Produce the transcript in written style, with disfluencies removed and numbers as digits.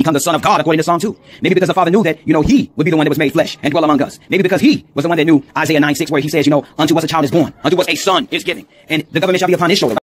become the Son of God according to Psalm 2. Maybe because the Father knew that, he would be the one that was made flesh and dwell among us. Maybe because he was the one that knew Isaiah 9:6, where he says, unto us a child is born, unto us a son is given, and the government shall be upon his shoulder.